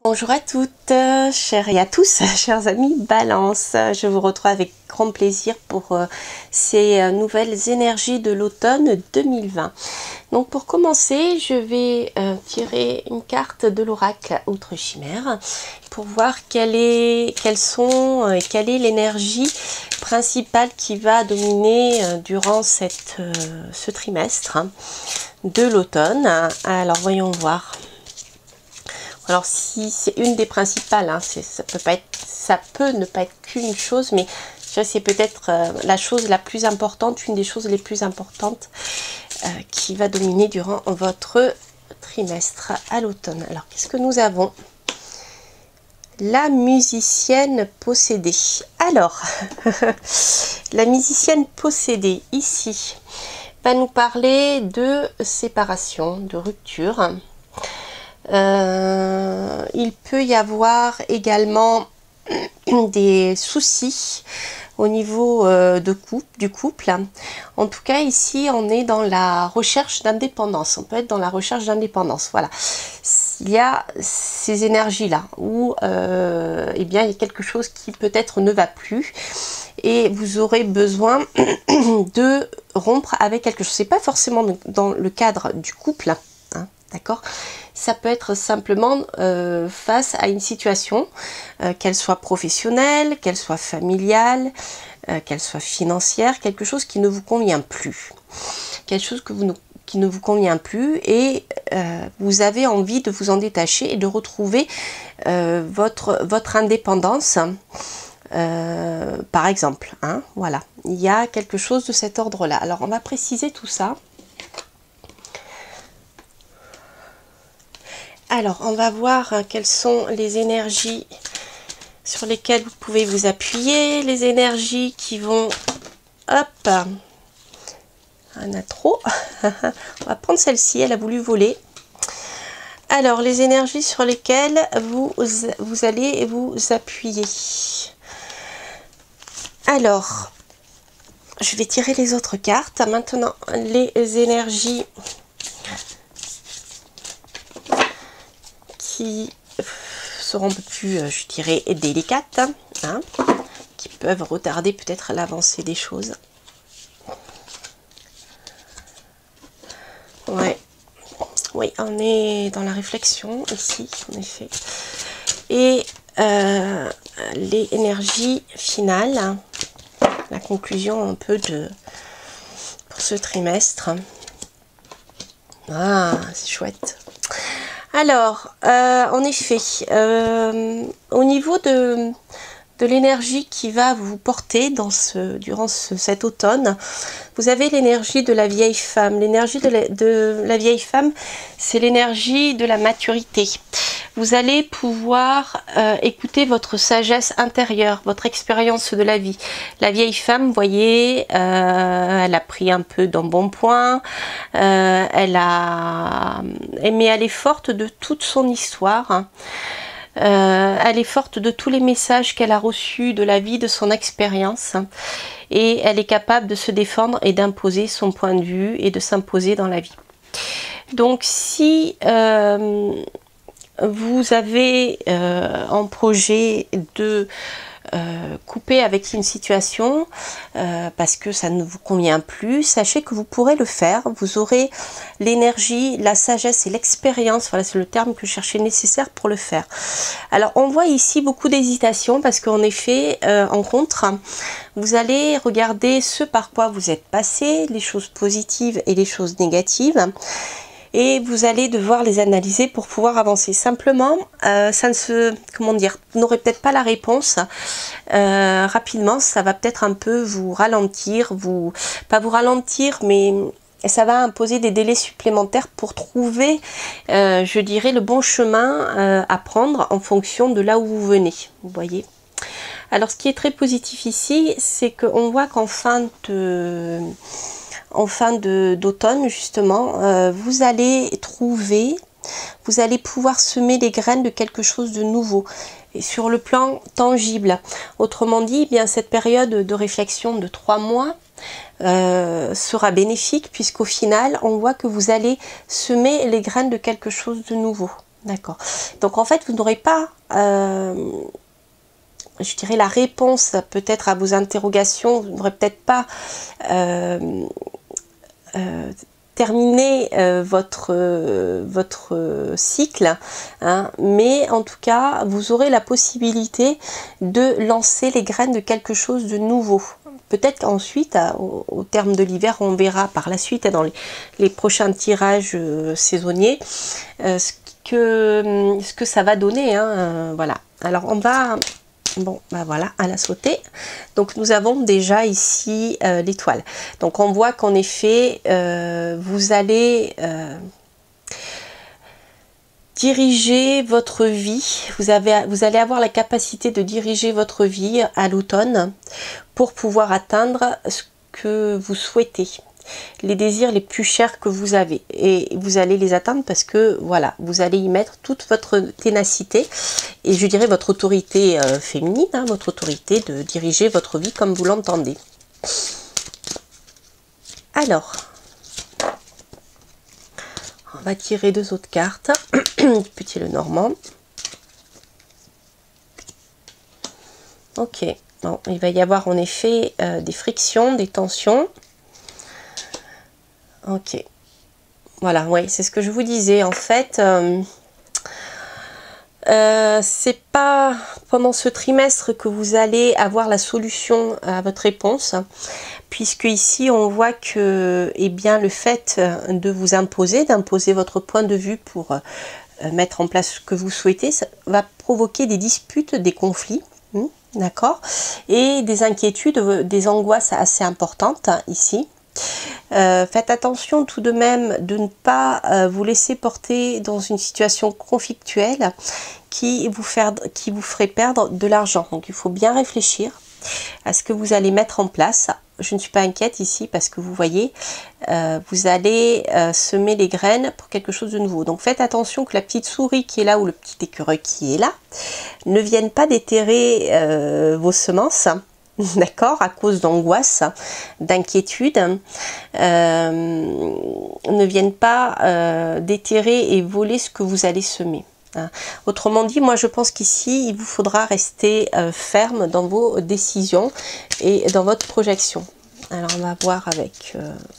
Bonjour à toutes, chères et à tous, chers amis Balance. Je vous retrouve avec grand plaisir pour ces nouvelles énergies de l'automne 2020. Donc pour commencer, je vais tirer une carte de l'oracle Outre Chimère pour voir quelle est l'énergie principale qui va dominer durant ce trimestre de l'automne. Alors voyons voir. Alors si c'est une des principales, hein, ça peut ne pas être qu'une chose, mais c'est peut-être la chose la plus importante, une des choses les plus importantes qui va dominer durant votre trimestre à l'automne. Alors qu'est-ce que nous avons? La musicienne possédée. Alors, la musicienne possédée ici va nous parler de séparation, de rupture. Il peut y avoir également des soucis au niveau du couple. En tout cas, ici, on est dans la recherche d'indépendance. On peut être dans la recherche d'indépendance. Voilà. Il y a ces énergies-là où eh bien, il y a quelque chose qui peut-être ne va plus et vous aurez besoin de rompre avec quelque chose. C'est pas forcément dans le cadre du couple, hein, d'accord ? Ça peut être simplement face à une situation, qu'elle soit professionnelle, qu'elle soit familiale, qu'elle soit financière, quelque chose qui ne vous convient plus. Quelque chose qui ne vous convient plus et vous avez envie de vous en détacher et de retrouver votre indépendance, par exemple. Hein, voilà, il y a quelque chose de cet ordre-là. Alors, on va préciser tout ça. Alors, on va voir quelles sont les énergies sur lesquelles vous pouvez vous appuyer. Les énergies qui vont... Hop, on a trop. On va prendre celle-ci, elle a voulu voler. Alors, les énergies sur lesquelles vous allez vous appuyer. Alors, je vais tirer les autres cartes. Maintenant, les énergies qui seront un peu plus, je dirais, délicates, hein, qui peuvent retarder peut-être l'avancée des choses. Ouais, oui, on est dans la réflexion ici, en effet. Et les énergies finales, la conclusion un peu pour ce trimestre. Ah, c'est chouette. Alors, en effet, au niveau de l'énergie qui va vous porter durant cet automne, vous avez l'énergie de la vieille femme. L'énergie de la vieille femme, c'est l'énergie de la maturité. Vous allez pouvoir écouter votre sagesse intérieure, votre expérience de la vie. La vieille femme, vous voyez, elle a pris un peu d'embonpoint, mais elle est forte de toute son histoire. Hein. Elle est forte de tous les messages qu'elle a reçus de la vie, de son expérience. Et elle est capable de se défendre et d'imposer son point de vue et de s'imposer dans la vie. Donc si vous avez en projet de couper avec une situation parce que ça ne vous convient plus, sachez que vous pourrez le faire. Vous aurez l'énergie, la sagesse et l'expérience, voilà, c'est le terme que je cherchais, nécessaire pour le faire. Alors on voit ici beaucoup d'hésitation parce qu'en effet, en contre, vous allez regarder ce par quoi vous êtes passé, les choses positives et les choses négatives. Et vous allez devoir les analyser pour pouvoir avancer. Simplement, vous n'aurez peut-être pas la réponse rapidement. Ça va peut-être un peu vous ralentir, pas vous ralentir, mais ça va imposer des délais supplémentaires pour trouver, je dirais, le bon chemin à prendre en fonction de là où vous venez. Vous voyez. Alors, ce qui est très positif ici, c'est qu'on voit qu'en fin d'automne, justement, vous allez pouvoir semer les graines de quelque chose de nouveau et sur le plan tangible. Autrement dit, eh bien, cette période de réflexion de 3 mois sera bénéfique puisqu'au final, on voit que vous allez semer les graines de quelque chose de nouveau. D'accord. Donc en fait, vous n'aurez pas, je dirais, la réponse peut-être à vos interrogations. Vous n'aurez peut-être pas terminé votre cycle, hein, mais en tout cas, vous aurez la possibilité de lancer les graines de quelque chose de nouveau. Peut-être qu'ensuite, au terme de l'hiver, on verra par la suite, dans les prochains tirages saisonniers, ce que ça va donner, hein, voilà. Alors on va, bon, bah voilà, à la sauter. Donc nous avons déjà ici l'étoile. Donc on voit qu'en effet, vous allez diriger votre vie. Vous allez avoir la capacité de diriger votre vie à l'automne pour pouvoir atteindre ce que vous souhaitez, les désirs les plus chers que vous avez, et vous allez les atteindre parce que voilà, vous allez y mettre toute votre ténacité et je dirais votre autorité féminine, hein, votre autorité de diriger votre vie comme vous l'entendez. Alors, on va tirer 2 autres cartes. Petit le Normand. Ok, bon, il va y avoir en effet des frictions, des tensions. Ok, voilà, oui, c'est ce que je vous disais. En fait, c'est pas pendant ce trimestre que vous allez avoir la solution à votre réponse, puisque ici on voit que, eh bien, le fait de vous imposer, d'imposer votre point de vue pour mettre en place ce que vous souhaitez, ça va provoquer des disputes, des conflits, d'accord, et des inquiétudes, des angoisses assez importantes ici. Faites attention tout de même de ne pas vous laisser porter dans une situation conflictuelle qui vous ferait perdre de l'argent. Donc il faut bien réfléchir à ce que vous allez mettre en place. Je ne suis pas inquiète ici parce que vous voyez, vous allez semer les graines pour quelque chose de nouveau. Donc faites attention que la petite souris qui est là ou le petit écureuil qui est là ne vienne pas déterrer vos semences. D'accord, à cause d'angoisse, d'inquiétude, ne viennent pas déterrer et voler ce que vous allez semer. Hein. Autrement dit, moi je pense qu'ici, il vous faudra rester ferme dans vos décisions et dans votre projection. Alors on va voir avec...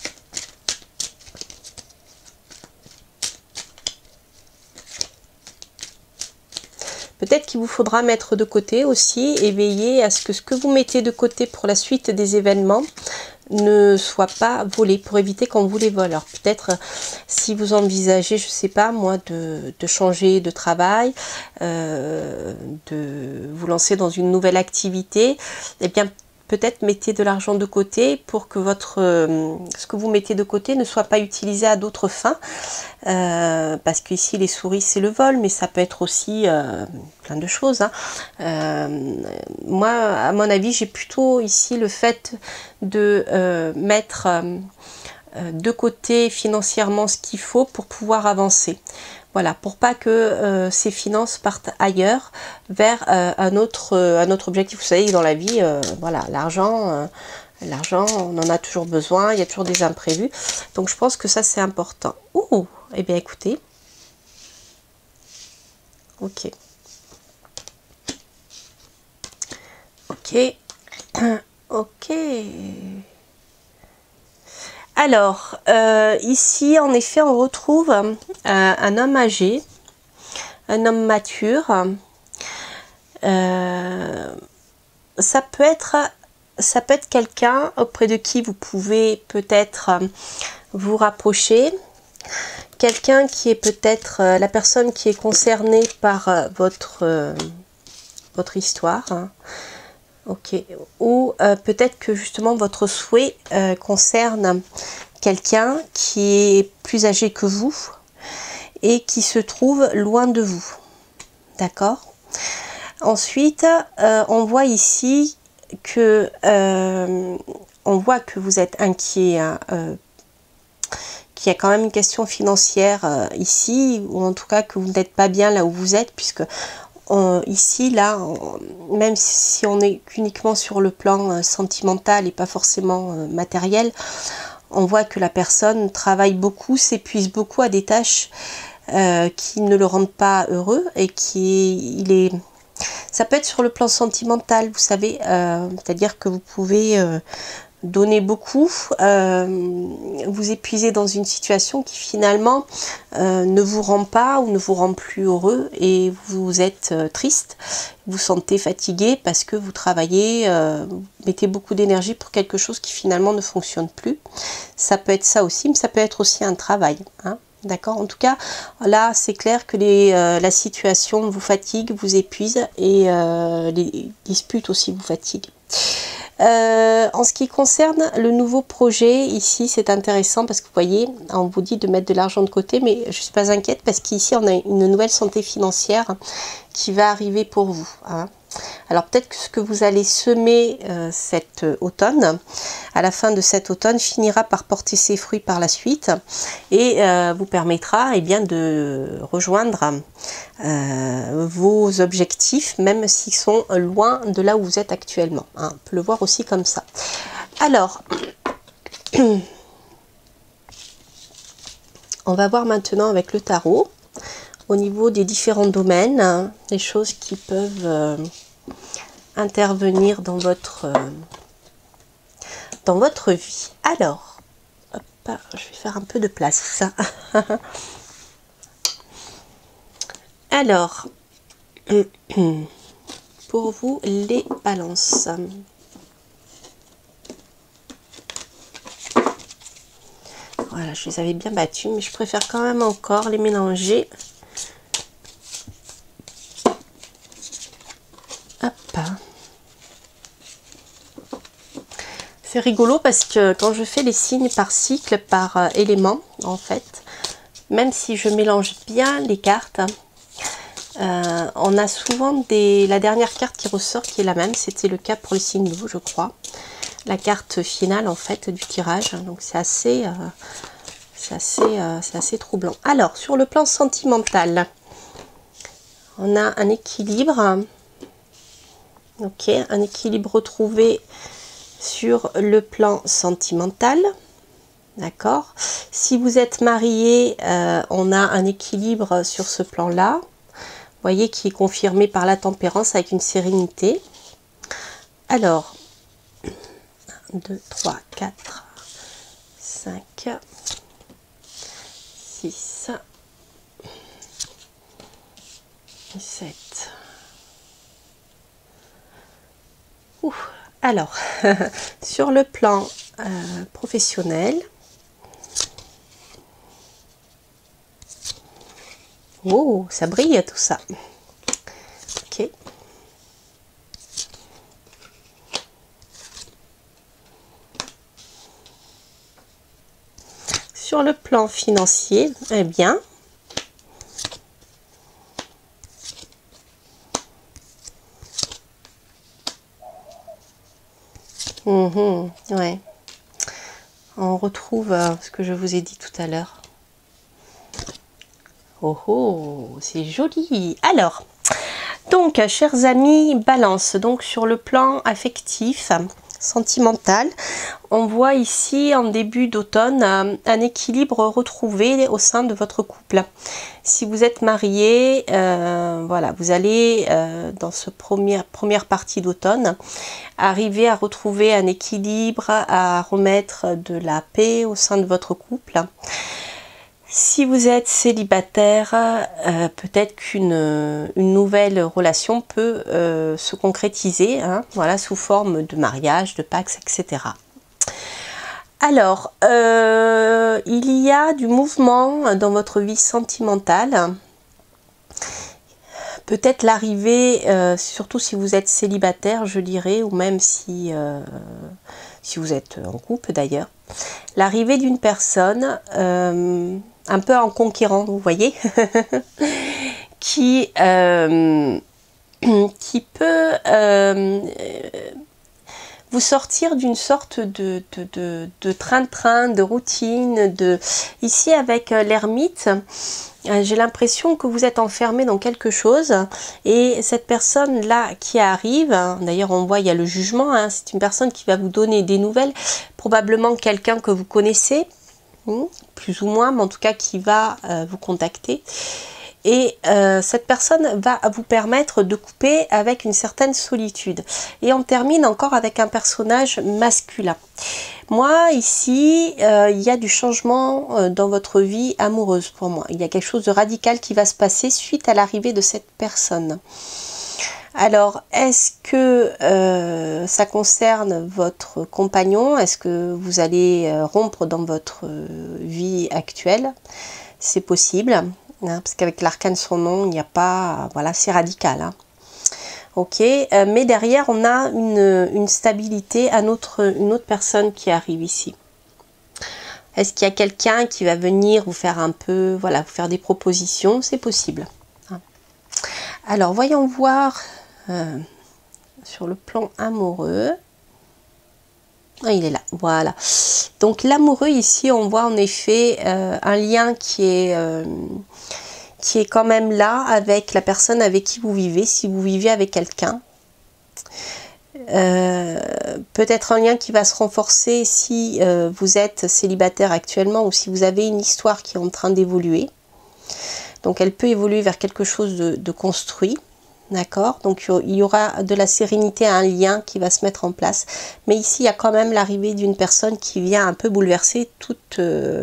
Peut-être qu'il vous faudra mettre de côté aussi et veiller à ce que vous mettez de côté pour la suite des événements ne soit pas volé, pour éviter qu'on vous les vole. Alors peut-être si vous envisagez, je sais pas moi, de changer de travail, de vous lancer dans une nouvelle activité, eh bien peut-être mettez de l'argent de côté pour que ce que vous mettez de côté ne soit pas utilisé à d'autres fins. Parce qu'ici les souris c'est le vol, mais ça peut être aussi plein de choses. Hein. Moi, à mon avis, j'ai plutôt ici le fait de mettre de côté financièrement ce qu'il faut pour pouvoir avancer. Voilà, pour pas que ces finances partent ailleurs vers un autre objectif. Vous savez, dans la vie, voilà, l'argent, on en a toujours besoin, il y a toujours des imprévus. Donc je pense que ça c'est important. Ouh, eh bien écoutez. Ok. Ok. Ok. Alors, ici, en effet, on retrouve un homme âgé, un homme mature. Ça peut être quelqu'un auprès de qui vous pouvez peut-être vous rapprocher. Quelqu'un qui est peut-être la personne qui est concernée par votre histoire. Hein. Ok, ou peut-être que justement votre souhait concerne quelqu'un qui est plus âgé que vous et qui se trouve loin de vous. D'accord? Ensuite, on voit ici que vous êtes inquiet, hein, qu'il y a quand même une question financière ici, ou en tout cas que vous n'êtes pas bien là où vous êtes, puisque ici, là, même si on est uniquement sur le plan sentimental et pas forcément matériel, on voit que la personne travaille beaucoup, s'épuise beaucoup à des tâches qui ne le rendent pas heureux et ça peut être sur le plan sentimental, vous savez, c'est-à-dire que vous pouvez donner beaucoup, vous épuiser dans une situation qui finalement ne vous rend pas ou ne vous rend plus heureux et vous êtes triste, vous sentez fatigué parce que vous travaillez, vous mettez beaucoup d'énergie pour quelque chose qui finalement ne fonctionne plus. Ça peut être ça aussi, mais ça peut être aussi un travail, hein. D'accord, en tout cas, là, c'est clair que la situation vous fatigue, vous épuise et les disputes aussi vous fatiguent. En ce qui concerne le nouveau projet, ici, c'est intéressant parce que vous voyez, on vous dit de mettre de l'argent de côté, mais je ne suis pas inquiète parce qu'ici, on a une nouvelle santé financière qui va arriver pour vous, hein. Alors peut-être que ce que vous allez semer cet automne, à la fin de cet automne, finira par porter ses fruits par la suite et vous permettra bien de rejoindre vos objectifs, même s'ils sont loin de là où vous êtes actuellement, hein. On peut le voir aussi comme ça. Alors, on va voir maintenant avec le tarot, au niveau des différents domaines, hein, les choses qui peuvent intervenir dans votre vie. Alors, hop, je vais faire un peu de place. Alors, pour vous, les balances. Voilà, je les avais bien battus, mais je préfère quand même encore les mélanger. Hop. C'est rigolo parce que quand je fais les signes par cycle, par élément, en fait, même si je mélange bien les cartes, on a souvent la dernière carte qui ressort qui est la même. C'était le cas pour le signe d'eau, je crois. La carte finale, en fait, du tirage. Donc, c'est assez troublant. Alors, sur le plan sentimental, on a un équilibre. Ok, un équilibre retrouvé sur le plan sentimental. D'accord. Si vous êtes marié, on a un équilibre sur ce plan-là. Vous voyez, qui est confirmé par la tempérance avec une sérénité. Alors, 1, 2, 3, 4, 5, 6, 7. Alors, sur le plan professionnel, oh, ça brille tout ça. Ok. Sur le plan financier, eh bien, ouais. On retrouve ce que je vous ai dit tout à l'heure. Oh, oh, c'est joli. Alors, donc, chers amis, balance. Donc, sur le plan affectif, sentimental, on voit ici, en début d'automne, un équilibre retrouvé au sein de votre couple. Si vous êtes marié, voilà, vous allez, dans cette première partie d'automne, arriver à retrouver un équilibre, à remettre de la paix au sein de votre couple. Si vous êtes célibataire, peut-être qu'une nouvelle relation peut se concrétiser, hein, voilà, sous forme de mariage, de pax, etc. Alors, il y a du mouvement dans votre vie sentimentale. Peut-être l'arrivée, surtout si vous êtes célibataire, je dirais, ou même si vous êtes en couple d'ailleurs, l'arrivée d'une personne un peu en conquérant, vous voyez, qui peut vous sortir d'une sorte de train-train, de routine. Ici, avec l'ermite, j'ai l'impression que vous êtes enfermé dans quelque chose et cette personne-là qui arrive, hein, d'ailleurs on voit il y a le jugement, hein, c'est une personne qui va vous donner des nouvelles, probablement quelqu'un que vous connaissez, plus ou moins, mais en tout cas qui va vous contacter. Et cette personne va vous permettre de couper avec une certaine solitude. Et on termine encore avec un personnage masculin. Moi, ici, il y a du changement dans votre vie amoureuse pour moi. Il y a quelque chose de radical qui va se passer suite à l'arrivée de cette personne. Alors, est-ce que ça concerne votre compagnon? Est-ce que vous allez rompre dans votre vie actuelle? C'est possible. Parce qu'avec l'arcane son nom, il n'y a pas... Voilà, c'est radical. Hein. Ok, mais derrière, on a une stabilité, une autre personne qui arrive ici. Est-ce qu'il y a quelqu'un qui va venir vous faire un peu... Voilà, vous faire des propositions? C'est possible. Hein. Alors, voyons voir sur le plan amoureux. Ah, il est là, voilà. Donc, l'amoureux, ici, on voit en effet un lien qui est quand même là avec la personne avec qui vous vivez, si vous vivez avec quelqu'un. Peut-être un lien qui va se renforcer si vous êtes célibataire actuellement ou si vous avez une histoire qui est en train d'évoluer. Donc elle peut évoluer vers quelque chose de construit. D'accord? Donc il y aura de la sérénité, un lien qui va se mettre en place. Mais ici, il y a quand même l'arrivée d'une personne qui vient un peu bouleverser toute...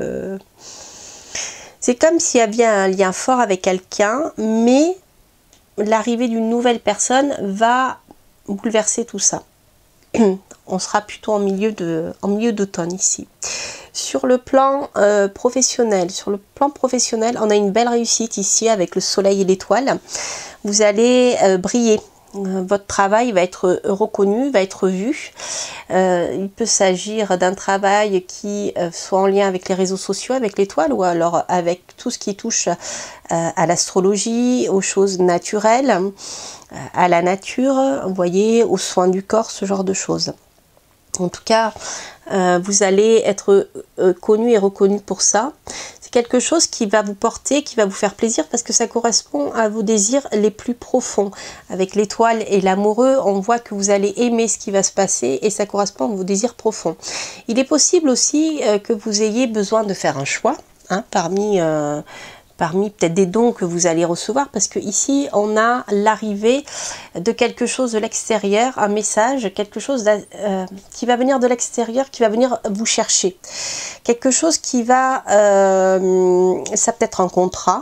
C'est comme s'il y avait un lien fort avec quelqu'un, mais l'arrivée d'une nouvelle personne va bouleverser tout ça. On sera plutôt en milieu d'automne ici. Sur le plan professionnel, on a une belle réussite ici avec le soleil et l'étoile. Vous allez briller. Votre travail va être reconnu, va être vu. Il peut s'agir d'un travail qui soit en lien avec les réseaux sociaux, avec l'étoile, ou alors avec tout ce qui touche à l'astrologie, aux choses naturelles, à la nature, vous voyez, aux soins du corps, ce genre de choses. En tout cas, vous allez être connu et reconnu pour ça. C'est quelque chose qui va vous porter, qui va vous faire plaisir parce que ça correspond à vos désirs les plus profonds. Avec l'étoile et l'amoureux, on voit que vous allez aimer ce qui va se passer et ça correspond à vos désirs profonds. Il est possible aussi que vous ayez besoin de faire un choix hein, parmi peut-être des dons que vous allez recevoir, parce que ici on a l'arrivée de quelque chose de l'extérieur, un message, quelque chose qui va venir de l'extérieur, qui va venir vous chercher. Quelque chose qui va, ça peut être un contrat,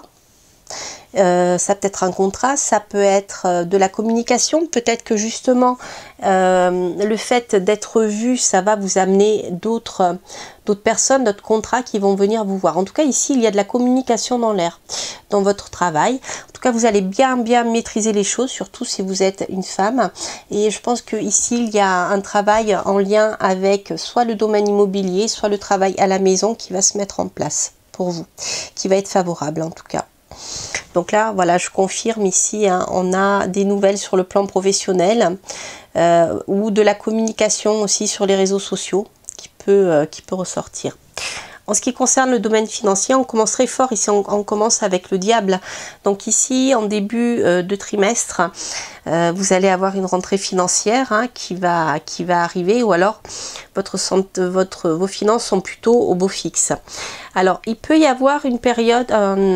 ça peut être de la communication, peut-être que justement le fait d'être vu, ça va vous amener d'autres personnes, d'autres contrats qui vont venir vous voir. En tout cas ici il y a de la communication dans l'air, dans votre travail. En tout cas vous allez bien maîtriser les choses, surtout si vous êtes une femme. Et je pense que ici il y a un travail en lien avec soit le domaine immobilier, soit le travail à la maison qui va se mettre en place pour vous, qui va être favorable en tout cas. Donc là, voilà, je confirme ici, hein, on a des nouvelles sur le plan professionnel ou de la communication aussi sur les réseaux sociaux qui peut ressortir. En ce qui concerne le domaine financier, on commence très fort. Ici, on commence avec le diable. Donc ici, en début de trimestre, vous allez avoir une rentrée financière hein, qui va arriver, ou alors vos finances sont plutôt au beau fixe. Alors, il peut y avoir une période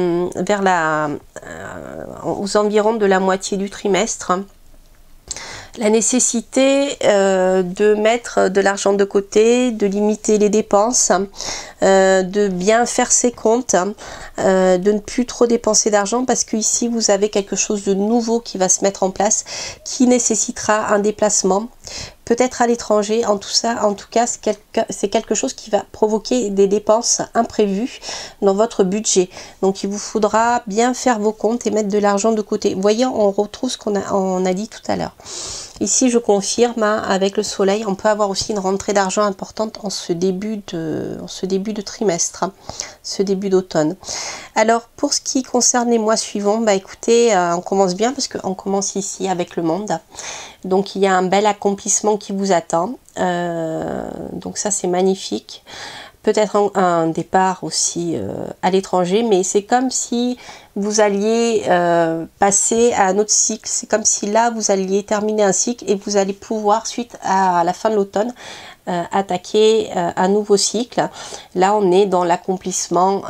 aux environs de la moitié du trimestre, la nécessité de mettre de l'argent de côté, de limiter les dépenses, de bien faire ses comptes, de ne plus trop dépenser d'argent parce que ici vous avez quelque chose de nouveau qui va se mettre en place, qui nécessitera un déplacement, peut-être à l'étranger. En tout cas, c'est quelque chose qui va provoquer des dépenses imprévues dans votre budget. Donc il vous faudra bien faire vos comptes et mettre de l'argent de côté. Vous voyez, on retrouve ce qu'on a dit tout à l'heure. Ici, je confirme, hein, avec le soleil, on peut avoir aussi une rentrée d'argent importante en ce début de trimestre, hein, ce début d'automne. Alors, pour ce qui concerne les mois suivants, bah écoutez, on commence bien parce qu'on commence ici avec le monde. Donc, il y a un bel accomplissement qui vous attend. Donc ça, c'est magnifique. peut-être un départ aussi à l'étranger, mais c'est comme si vous alliez passer à un autre cycle. C'est comme si là, vous alliez terminer un cycle et vous allez pouvoir, suite à la fin de l'automne, attaquer un nouveau cycle. Là, on est dans l'accomplissement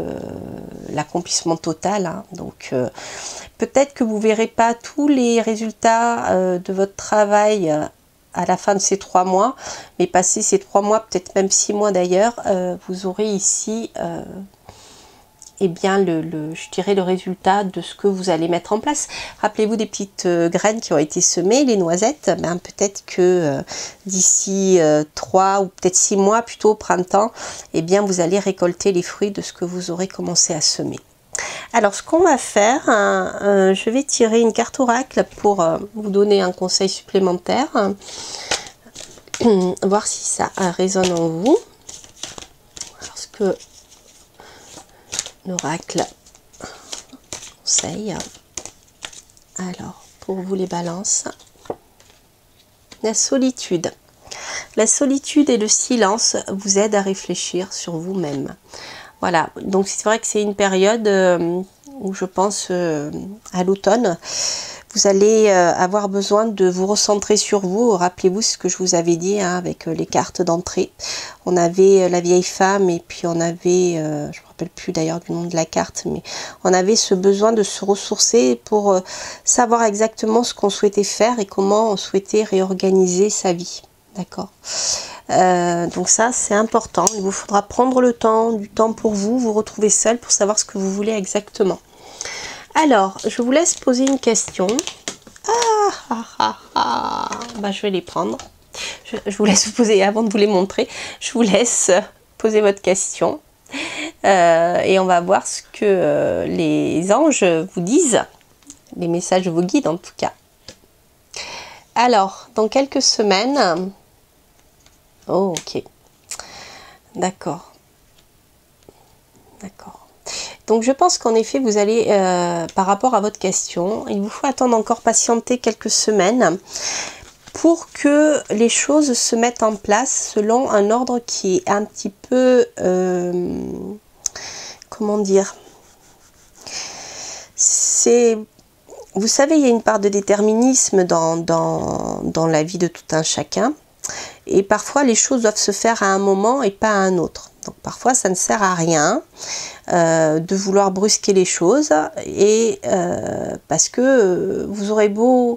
total. Hein. Donc, peut-être que vous ne verrez pas tous les résultats de votre travail à la fin de ces 3 mois, mais passé ces 3 mois, peut-être même 6 mois d'ailleurs, vous aurez ici eh bien je dirais le résultat de ce que vous allez mettre en place. Rappelez-vous des petites graines qui ont été semées, les noisettes, ben, peut-être que d'ici 3 ou peut-être 6 mois, plutôt au printemps, eh bien vous allez récolter les fruits de ce que vous aurez commencé à semer. Alors, ce qu'on va faire, je vais tirer une carte oracle pour vous donner un conseil supplémentaire. Voir si ça résonne en vous. Alors, ce que l'oracle conseille. Alors, pour vous les balances, la solitude. La solitude et le silence vous aident à réfléchir sur vous-même. Voilà, donc c'est vrai que c'est une période où je pense à l'automne, vous allez avoir besoin de vous recentrer sur vous. Rappelez-vous ce que je vous avais dit hein, avec les cartes d'entrée. On avait la vieille femme et puis on avait, je ne me rappelle plus d'ailleurs du nom de la carte, mais on avait ce besoin de se ressourcer pour savoir exactement ce qu'on souhaitait faire et comment on souhaitait réorganiser sa vie. D'accord. Donc ça c'est important, il vous faudra prendre le temps, du temps pour vous retrouver seul pour savoir ce que vous voulez exactement. Alors je vous laisse poser une question. Bah, je vais les prendre, je vous laisse vous poser, avant de vous les montrer, je vous laisse poser votre question et on va voir ce que les anges vous disent, les messages vous guident en tout cas. Alors dans quelques semaines, oh, ok. D'accord. D'accord. Donc je pense qu'en effet vous allez, par rapport à votre question, il vous faut attendre encore patienter quelques semaines pour que les choses se mettent en place selon un ordre qui est un petit peu, comment dire, c'est... Vous savez, il y a une part de déterminisme dans la vie de tout un chacun. Et parfois, les choses doivent se faire à un moment et pas à un autre. Donc parfois, ça ne sert à rien de vouloir brusquer les choses. Et parce que vous aurez beau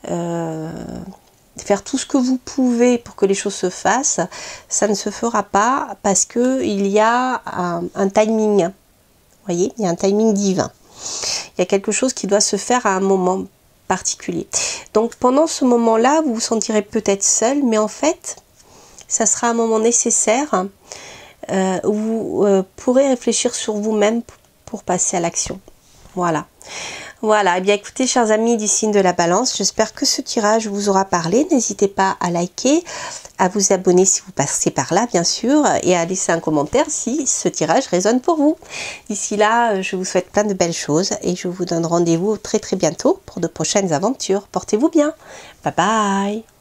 faire tout ce que vous pouvez pour que les choses se fassent, ça ne se fera pas parce qu'il y a un timing. Vous voyez, il y a un timing divin. Il y a quelque chose qui doit se faire à un moment particulier. Donc pendant ce moment-là, vous vous sentirez peut-être seul, mais en fait, ça sera un moment nécessaire où vous pourrez réfléchir sur vous-même pour passer à l'action. Voilà. Voilà, et bien écoutez chers amis du signe de la balance, j'espère que ce tirage vous aura parlé. N'hésitez pas à liker, à vous abonner si vous passez par là bien sûr, et à laisser un commentaire si ce tirage résonne pour vous. D'ici là, je vous souhaite plein de belles choses et je vous donne rendez-vous très bientôt pour de prochaines aventures. Portez-vous bien. Bye bye.